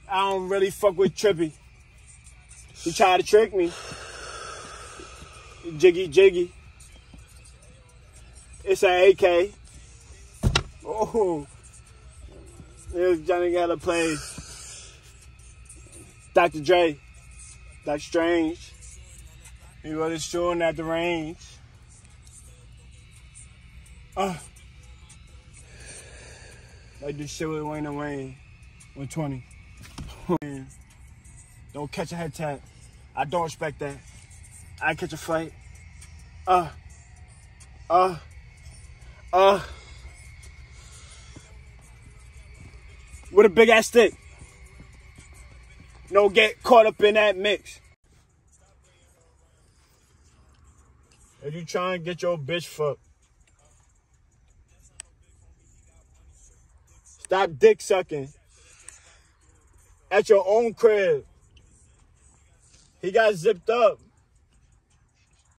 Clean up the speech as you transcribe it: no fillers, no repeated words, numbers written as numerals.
I don't really fuck with Trippy. He tried to trick me. Jiggy, jiggy. It's an AK. Oh. There's Johnny gotta play Dr. Dre. That's strange. He was shooting at the range. Like this shit with Wayne and Wayne. 120. Man. Don't catch a head tap. I don't respect that. I catch a fight. With a big ass stick. Don't get caught up in that mix. If you trying to get your bitch fucked, stop dick sucking at your own crib. He got zipped up.